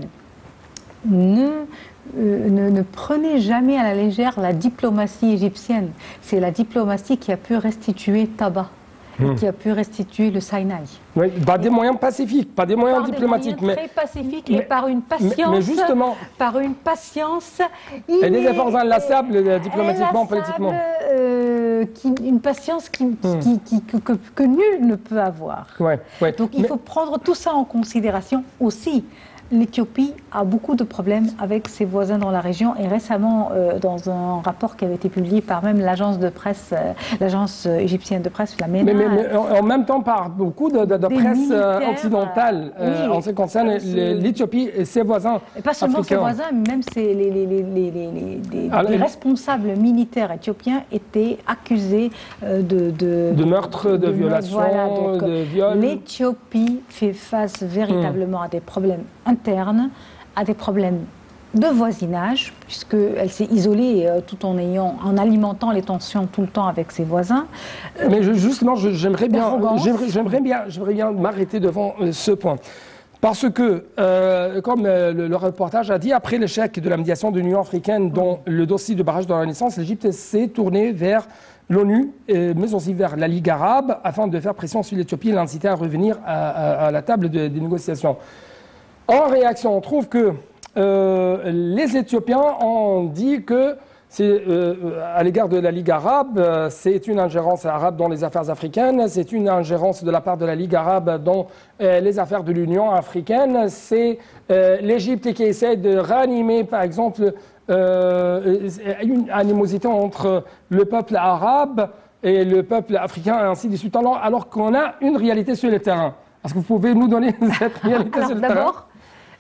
Ne, euh, ne, ne prenez jamais à la légère la diplomatie égyptienne. C'est la diplomatie qui a pu restituer Taba, mmh. qui a pu restituer le Sinaï. Oui, par des moyens pacifiques, pas des moyens par diplomatiques. Des moyens très mais, pacifiques mais, et par une patience. Mais, mais justement, par une patience. Et des efforts inlassables diplomatiquement, politiquement. Euh, qui, une patience qui, mmh. qui, qui, que, que, que nul ne peut avoir. Ouais, ouais. Donc il mais, faut prendre tout ça en considération aussi. L'Éthiopie a beaucoup de problèmes avec ses voisins dans la région et récemment, euh, dans un rapport qui avait été publié par même l'agence de presse, euh, l'agence égyptienne de presse, la MENA. Mais, mais, mais en même temps, par beaucoup de, de, de presse occidentale, euh, oui, en ce qui concerne l'Éthiopie et ses voisins. Et pas seulement africains. ses voisins, mais même ses, les, les, les, les, les, les, Alors, les responsables militaires éthiopiens étaient accusés euh, de, de, de meurtre, de, de violation, voilà, donc, de viol. L'Éthiopie fait face véritablement hum. à des problèmes internes, à des problèmes de voisinage, puisqu'elle s'est isolée euh, tout en ayant, en alimentant les tensions tout le temps avec ses voisins. Euh, Mais je, justement, j'aimerais bien, j'aimerais bien, j'aimerais bien m'arrêter devant euh, ce point. Parce que, euh, comme euh, le, le reportage a dit, après l'échec de la médiation de l'Union africaine dans le dossier de barrage de la Renaissance, l'Égypte s'est tournée vers l'ONU, mais aussi vers la Ligue arabe, afin de faire pression sur l'Éthiopie et l'inciter à revenir à, à, à la table de, des négociations. En réaction, on trouve que euh, les Éthiopiens ont dit que c'est, euh, à l'égard de la Ligue arabe, euh, c'est une ingérence arabe dans les affaires africaines, c'est une ingérence de la part de la Ligue arabe dans euh, les affaires de l'Union africaine, c'est euh, l'Égypte qui essaie de ranimer, par exemple, euh, une animosité entre le peuple arabe et le peuple africain, et ainsi de suite, alors, alors qu'on a une réalité sur le terrain. Est-ce que vous pouvez nous donner cette réalité alors, sur le terrain ?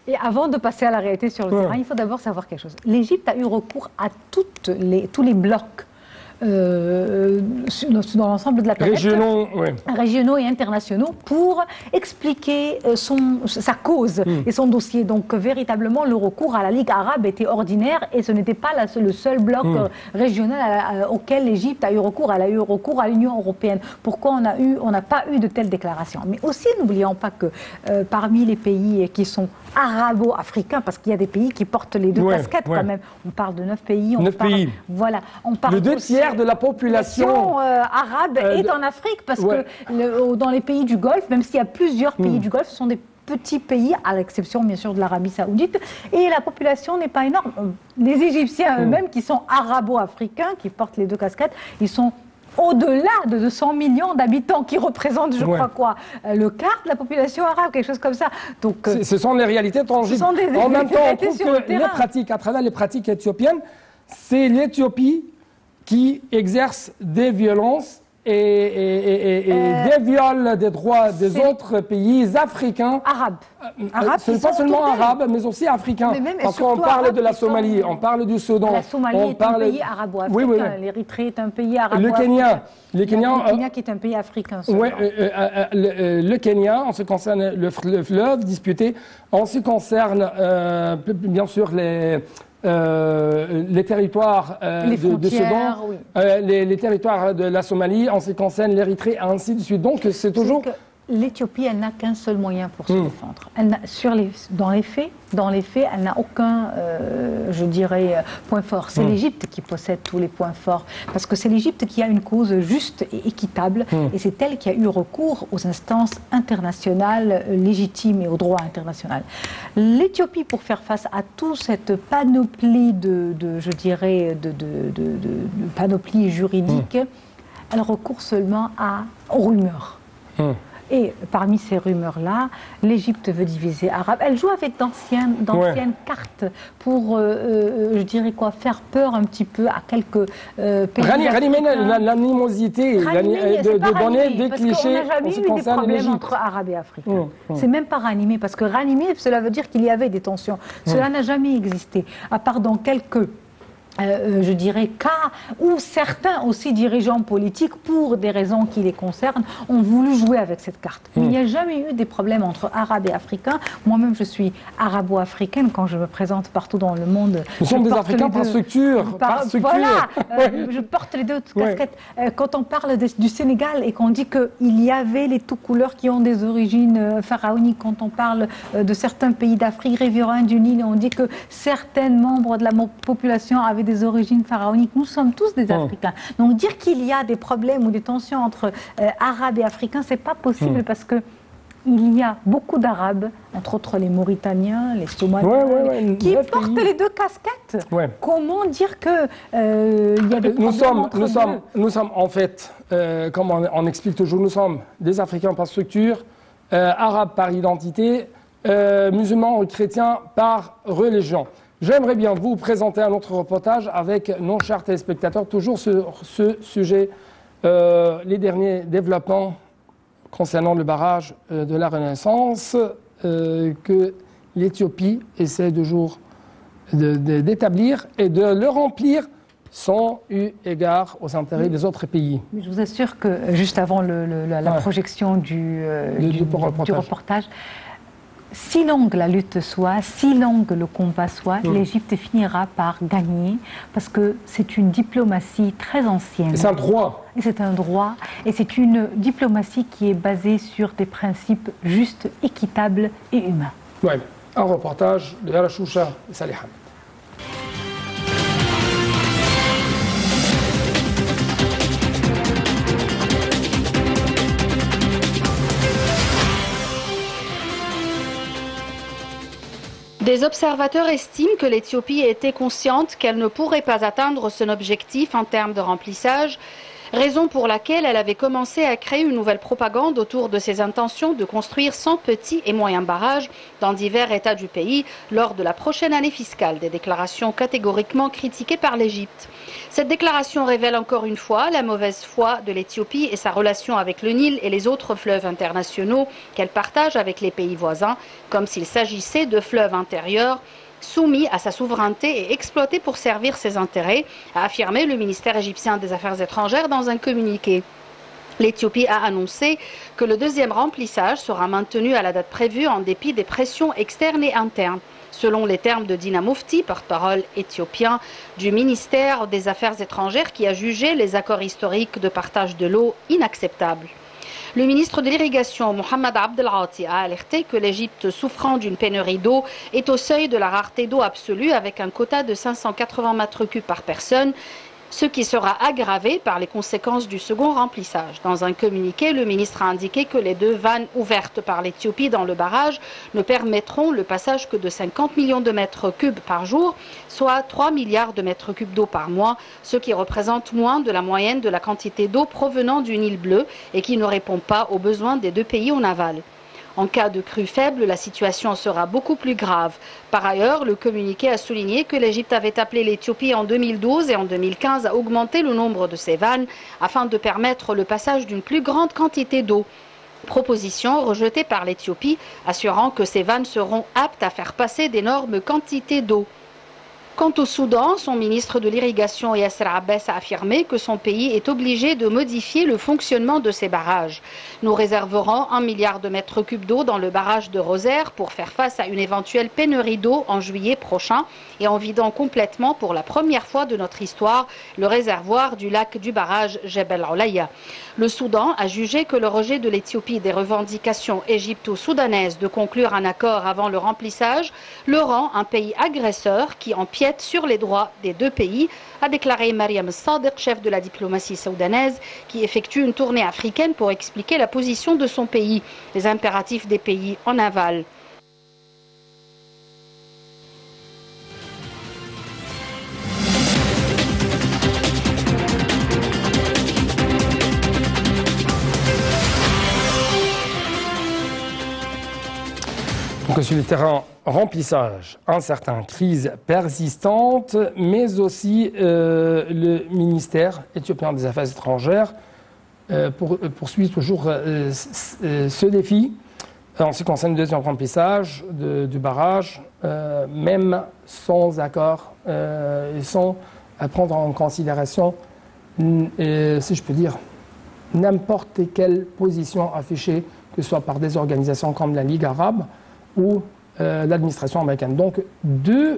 Et avant de passer à la réalité sur le ouais. terrain, il faut d'abord savoir quelque chose. L'Égypte a eu recours à toutes les, tous les blocs Euh, dans l'ensemble de la planète, régionaux, ouais. régionaux et internationaux, pour expliquer son, sa cause mm. et son dossier. Donc véritablement, le recours à la Ligue arabe était ordinaire et ce n'était pas la, le seul bloc mm. régional à, à, auquel l'Égypte a eu recours. Elle a eu recours à l'Union européenne. Pourquoi on a eu, on n'a pas eu de telles déclarations? Mais aussi, n'oublions pas que euh, parmi les pays qui sont arabo-africains, parce qu'il y a des pays qui portent les deux ouais, casquettes ouais. quand même. On parle de neuf pays. On neuf parle, pays. Voilà. On parle le deux tiers de la population euh, arabe euh, est en Afrique, parce ouais. que le, dans les pays du Golfe, même s'il y a plusieurs pays mmh. du Golfe, ce sont des petits pays, à l'exception bien sûr de l'Arabie Saoudite, et la population n'est pas énorme. Les Égyptiens eux-mêmes, mmh. qui sont arabo-africains, qui portent les deux casquettes, ils sont au-delà de deux cents millions d'habitants, qui représentent, je ouais. crois quoi, le quart de la population arabe, quelque chose comme ça. Donc, euh, ce sont les réalités tangibles. Ce sont des, en des même temps, on trouve que les pratiques, à travers les pratiques éthiopiennes, c'est l'Éthiopie qui exerce des violences et, et, et, et euh, des viols des droits des autres pays africains. Arabes. Euh, Arabes ce n'est pas seulement arabes, mais aussi africains. Mais Parce qu'on parle de la Somalie, sont... on parle du Soudan. La Somalie on est parle... un pays arabo-africain. Oui, oui. L'Érythrée est un pays arabo-africain. Le Kenya. Le Kenya, le Kenya qui est un pays africain. Oui, euh, euh, le, le Kenya, en ce qui concerne le, le fleuve disputé, en ce qui concerne, euh, bien sûr, les... Euh, les territoires euh, les de, de Soudan, oui. euh, les, les territoires de la Somalie, en ce qui concerne l'Érythrée, ainsi de suite. Donc c'est toujours... L'Éthiopie, elle n'a qu'un seul moyen pour se mmh. défendre. Elle sur les, dans les faits, dans les faits, elle n'a aucun, euh, je dirais, point fort. C'est mmh. l'Égypte qui possède tous les points forts, parce que c'est l'Égypte qui a une cause juste et équitable, mmh. et c'est elle qui a eu recours aux instances internationales légitimes et au droit international. L'Éthiopie, pour faire face à toute cette panoplie de, de je dirais, de, de, de, de, de panoplie juridique, mmh. elle recourt seulement à, aux rumeurs. Mmh. Et parmi ces rumeurs-là, l'Égypte veut diviser Arabes. Elle joue avec d'anciennes ouais. cartes pour, euh, je dirais quoi, faire peur un petit peu à quelques euh, pays. Ranimer l'animosité, de, de donner des clichés. On n'a jamais eu des problèmes entre Arabes et Africains. Mmh, mmh. C'est même pas ranimer, parce que ranimer, cela veut dire qu'il y avait des tensions. Mmh. Cela n'a jamais existé, à part dans quelques... Euh, je dirais, cas où certains aussi dirigeants politiques, pour des raisons qui les concernent, ont voulu jouer avec cette carte. Mmh. Il n'y a jamais eu des problèmes entre Arabes et Africains. Moi-même, je suis arabo-africaine quand je me présente partout dans le monde. Nous sommes des Africains par structure. Par, par structure. Voilà, euh, je porte les deux casquettes. Ouais. Euh, quand on parle de, du Sénégal et qu'on dit qu'il y avait les tout couleurs qui ont des origines euh, pharaoniques, quand on parle euh, de certains pays d'Afrique riverains du Nil, on dit que certains membres de la population avaient des origines pharaoniques. Nous sommes tous des oh. Africains. Donc dire qu'il y a des problèmes ou des tensions entre euh, Arabes et Africains, c'est pas possible mmh. parce que il y a beaucoup d'Arabes, entre autres les Mauritaniens, les Somaliens, ouais, ouais, ouais, qui portent pays. les deux casquettes. Ouais. Comment dire que euh, il y a des problèmes nous sommes, entre nous deux sommes, nous sommes en fait, euh, comme on, on explique toujours, nous sommes des Africains par structure, euh, Arabes par identité, euh, musulmans ou chrétiens par religion. J'aimerais bien vous présenter un autre reportage avec nos chers téléspectateurs, toujours sur ce sujet, euh, les derniers développements concernant le barrage euh, de la Renaissance euh, que l'Éthiopie essaie toujours d'établir et de le remplir sans eu égard aux intérêts des autres pays. Mais je vous assure que juste avant le, le, la, la ouais. projection du, euh, du, du, du, reportage. du reportage, si longue la lutte soit, si longue le combat soit, mmh. l'Égypte finira par gagner parce que c'est une diplomatie très ancienne. C'est un droit. Et c'est un droit. Et c'est une diplomatie qui est basée sur des principes justes, équitables et humains. Oui, un reportage de Yara Choucha et Salih Hamid. Des observateurs estiment que l'Éthiopie était consciente qu'elle ne pourrait pas atteindre son objectif en termes de remplissage, Raison pour laquelle elle avait commencé à créer une nouvelle propagande autour de ses intentions de construire cent petits et moyens barrages dans divers États du pays lors de la prochaine année fiscale, des déclarations catégoriquement critiquées par l'Égypte. Cette déclaration révèle encore une fois la mauvaise foi de l'Éthiopie et sa relation avec le Nil et les autres fleuves internationaux qu'elle partage avec les pays voisins, comme s'il s'agissait de fleuves intérieurs soumis à sa souveraineté et exploité pour servir ses intérêts, a affirmé le ministère égyptien des Affaires étrangères dans un communiqué. L'Éthiopie a annoncé que le deuxième remplissage sera maintenu à la date prévue en dépit des pressions externes et internes, selon les termes de Dina Mufti, porte-parole éthiopien du ministère des Affaires étrangères, qui a jugé les accords historiques de partage de l'eau inacceptables. Le ministre de l'Irrigation, Mohamed Abdelghati, a alerté que l'Égypte, souffrant d'une pénurie d'eau, est au seuil de la rareté d'eau absolue avec un quota de cinq cent quatre-vingts mètres cubes par personne, ce qui sera aggravé par les conséquences du second remplissage. Dans un communiqué, le ministre a indiqué que les deux vannes ouvertes par l'Éthiopie dans le barrage ne permettront le passage que de cinquante millions de mètres cubes par jour, soit trois milliards de mètres cubes d'eau par mois, ce qui représente moins de la moyenne de la quantité d'eau provenant du Nil bleu et qui ne répond pas aux besoins des deux pays en aval. En cas de crue faible, la situation sera beaucoup plus grave. Par ailleurs, le communiqué a souligné que l'Égypte avait appelé l'Éthiopie en deux mille douze et en deux mille quinze à augmenter le nombre de ses vannes afin de permettre le passage d'une plus grande quantité d'eau. Proposition rejetée par l'Éthiopie, assurant que ces vannes seront aptes à faire passer d'énormes quantités d'eau. Quant au Soudan, son ministre de l'Irrigation Yasser Abbas a affirmé que son pays est obligé de modifier le fonctionnement de ses barrages. Nous réserverons un milliard de mètres cubes d'eau dans le barrage de Rosaire pour faire face à une éventuelle pénurie d'eau en juillet prochain et en vidant complètement pour la première fois de notre histoire le réservoir du lac du barrage Jebel Oulaya. Le Soudan a jugé que le rejet de l'Éthiopie des revendications égypto-soudanaises de conclure un accord avant le remplissage le rend un pays agresseur qui empiète sur les droits des deux pays, a déclaré Mariam Sadiq, chef de la diplomatie soudanaise, qui effectue une tournée africaine pour expliquer la position de son pays, les impératifs des pays en aval. Donc sur le terrain, remplissage, incertain, crise persistante, mais aussi euh, le ministère éthiopien des Affaires étrangères euh, pour, poursuit toujours euh, ce défi en ce qui concerne le deuxième remplissage de, du barrage, euh, même sans accord euh, et sans prendre en considération, euh, si je peux dire, n'importe quelle position affichée, que ce soit par des organisations comme la Ligue arabe ou euh, l'administration américaine. Donc, deux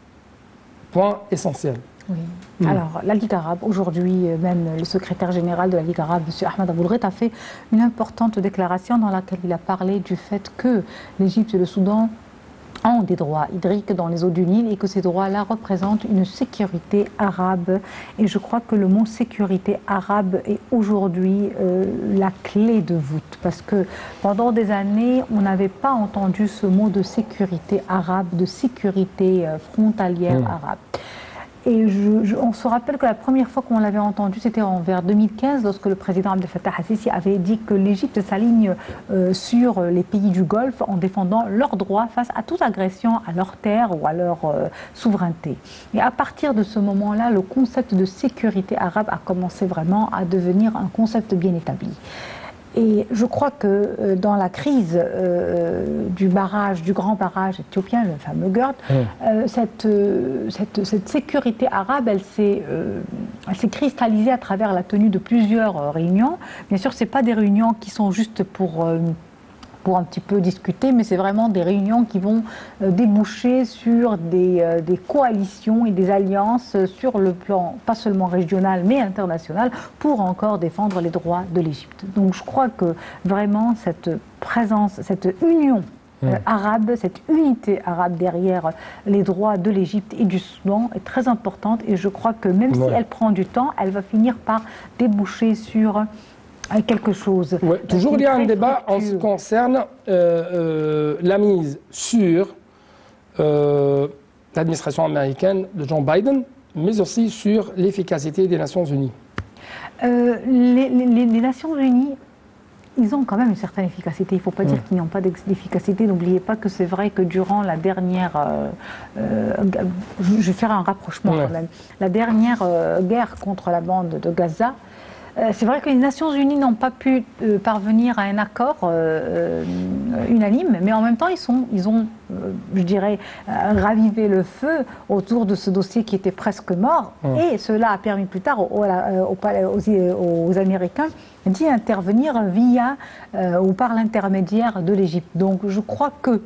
points essentiels. Oui. Mmh. Alors, la Ligue arabe, aujourd'hui, même le secrétaire général de la Ligue arabe, M. Ahmed Aboulghait, a fait une importante déclaration dans laquelle il a parlé du fait que l'Égypte et le Soudan ont des droits hydriques dans les eaux du Nil et que ces droits-là représentent une sécurité arabe. Et je crois que le mot sécurité arabe est aujourd'hui euh, la clé de voûte, parce que pendant des années, on n'avait pas entendu ce mot de sécurité arabe, de sécurité euh, frontalière mmh. arabe. Et je, je, on se rappelle que la première fois qu'on l'avait entendu, c'était en vers deux mille quinze, lorsque le président Abdel Fattah al-Sisi avait dit que l'Égypte s'aligne euh, sur les pays du Golfe en défendant leurs droits face à toute agression à leurs terres ou à leur euh, souveraineté. Et à partir de ce moment-là, le concept de sécurité arabe a commencé vraiment à devenir un concept bien établi. Et je crois que euh, dans la crise euh, du barrage, du grand barrage éthiopien, le fameux GERD, mmh. euh, cette, euh, cette, cette sécurité arabe, elle s'est euh, cristallisée à travers la tenue de plusieurs euh, réunions. Bien sûr, ce n'est pas des réunions qui sont juste pour... Euh, pour un petit peu discuter, mais c'est vraiment des réunions qui vont euh, déboucher sur des, euh, des coalitions et des alliances euh, sur le plan pas seulement régional mais international pour encore défendre les droits de l'Égypte. Donc je crois que vraiment cette présence, cette union euh, arabe, cette unité arabe derrière les droits de l'Égypte et du Soudan est très importante et je crois que même ouais. si elle prend du temps, elle va finir par déboucher sur quelque chose. Ouais, toujours il y a un débat en ce qui concerne euh, euh, la mise sur euh, l'administration américaine de Joe Biden, mais aussi sur l'efficacité des Nations Unies. euh, les, les, les Nations Unies, ils ont quand même une certaine efficacité. Il ne faut pas mmh. dire qu'ils n'ont pas d'efficacité. N'oubliez pas que c'est vrai que durant la dernière... Euh, euh, je vais faire un rapprochement ouais. quand même. La dernière euh, guerre contre la bande de Gaza, euh, c'est vrai que les Nations Unies n'ont pas pu euh, parvenir à un accord euh, euh, unanime, mais en même temps, ils, sont, ils ont, euh, je dirais, euh, ravivé le feu autour de ce dossier qui était presque mort. Mmh. Et cela a permis plus tard aux, aux, aux, aux Américains d'y intervenir via euh, ou par l'intermédiaire de l'Égypte. Donc je crois que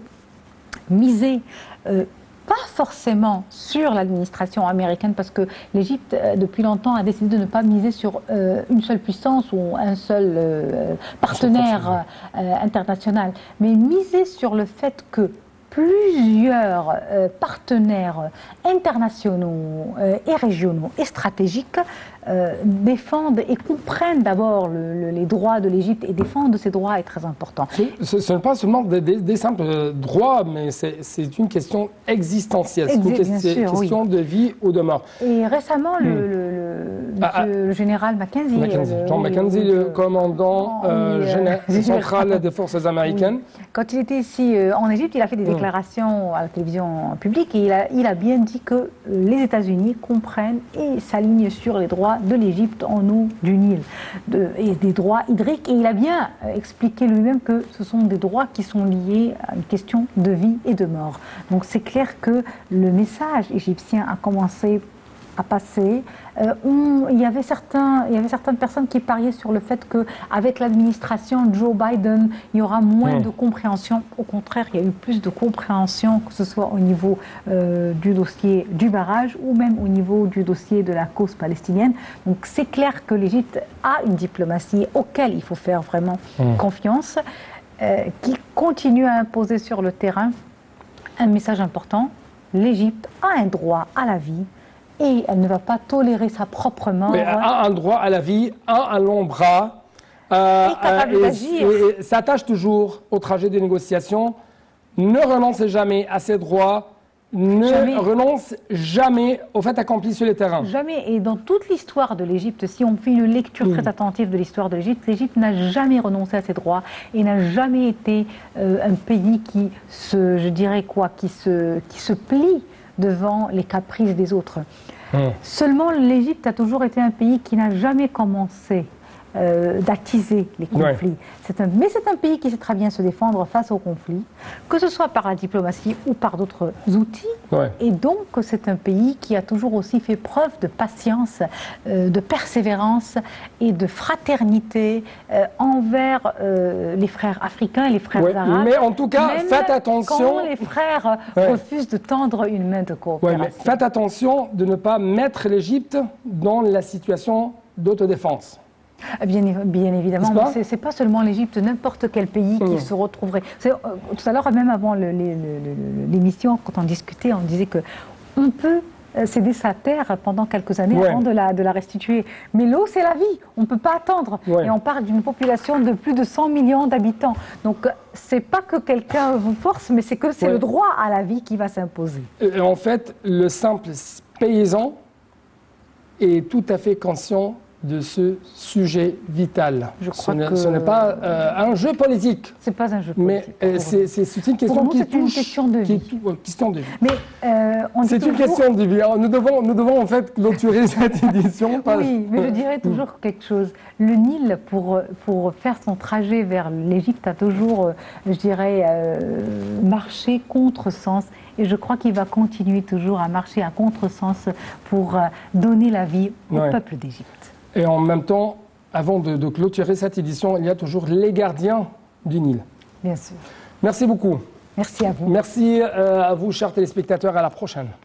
miser euh, pas forcément sur l'administration américaine, parce que l'Égypte, euh, depuis longtemps, a décidé de ne pas miser sur euh, une seule puissance ou un seul euh, partenaire euh, international, mais miser sur le fait que plusieurs euh, partenaires internationaux euh, et régionaux et stratégiques euh, défendent et comprennent d'abord le, le, les droits de l'Égypte, et défendre ces droits est très important. Ce, ce n'est pas seulement des, des, des simples droits, mais c'est une question existentielle, c'est une question, sûr, question oui. de vie ou de mort. Et récemment, le, hmm. le, le, ah, ah, le général Mackenzie, Mackenzie le, John oui, Mackenzie, le, le commandant euh, oui, général, euh, central des forces américaines. Oui. Quand il était ici euh, en Égypte, il a fait des hmm. déclarations à la télévision publique, et il a, il a bien dit que les États-Unis comprennent et s'alignent sur les droits de l'Égypte en eau du Nil, de, et des droits hydriques. Et il a bien expliqué lui-même que ce sont des droits qui sont liés à une question de vie et de mort. Donc c'est clair que le message égyptien a commencé à passer. Euh, on, il, y avait certains, il y avait certaines personnes qui pariaient sur le fait qu'avec l'administration Joe Biden, il y aura moins mmh. de compréhension. Au contraire, il y a eu plus de compréhension, que ce soit au niveau euh, du dossier du barrage ou même au niveau du dossier de la cause palestinienne. Donc c'est clair que l'Égypte a une diplomatie auquel il faut faire vraiment mmh. confiance, euh, qui continue à imposer sur le terrain un message important. L'Égypte a un droit à la vie, et elle ne va pas tolérer sa propre mort. Mais a un droit à la vie, a un long bras, euh, et capable d'agir. Et, et s'attache toujours au trajet des négociations, ne renonce jamais à ses droits, ne jamais. renonce jamais au fait accompli sur les terrains. Jamais. Et dans toute l'histoire de l'Égypte, si on fait une lecture mmh. très attentive de l'histoire de l'Égypte, l'Égypte n'a jamais renoncé à ses droits et n'a jamais été euh, un pays qui se, je dirais quoi, qui se, qui se plie devant les caprices des autres. Mmh. Seulement, l'Égypte a toujours été un pays qui n'a jamais commencé euh, d'attiser les conflits. Ouais. Un, mais c'est un pays qui sait très bien se défendre face aux conflits, que ce soit par la diplomatie ou par d'autres outils. Ouais. Et donc, c'est un pays qui a toujours aussi fait preuve de patience, euh, de persévérance et de fraternité euh, envers euh, les frères africains et les frères ouais. arabes. Mais en tout cas, même faites attention. Quand les frères ouais. refusent de tendre une main de coopération. Ouais, mais faites attention de ne pas mettre l'Égypte dans la situation d'autodéfense. Bien, bien évidemment, mais ce n'est pas seulement l'Égypte, n'importe quel pays qui mmh. se retrouverait. Euh, tout à l'heure, même avant l'émission, quand on discutait, on disait qu'on peut céder sa terre pendant quelques années ouais. avant de la, de la restituer. Mais l'eau, c'est la vie, on ne peut pas attendre. Ouais. Et on parle d'une population de plus de cent millions d'habitants. Donc, ce n'est pas que quelqu'un vous force, mais c'est que c'est ouais. le droit à la vie qui va s'imposer. Et en fait, le simple paysan est tout à fait conscient de ce sujet vital. Je crois ce que ce n'est pas euh, un jeu politique. C'est pas un jeu politique. Mais euh, c'est une question nous, qui touche. Une question de vie. Qui est, ouais, question de vie. Mais euh, c'est toujours... une question de vie. Alors, nous devons, nous devons en fait clôturer cette édition. Par... Oui, mais je dirais toujours quelque chose. Le Nil, pour pour faire son trajet vers l'Égypte, a toujours, je dirais, euh, marché contre-sens. Et je crois qu'il va continuer toujours à marcher à contre-sens pour euh, donner la vie au ouais. peuple d'Égypte. Et en même temps, avant de, de clôturer cette édition, il y a toujours les gardiens du Nil. Bien sûr. Merci beaucoup. Merci à vous. Merci euh, à vous, chers téléspectateurs. À la prochaine.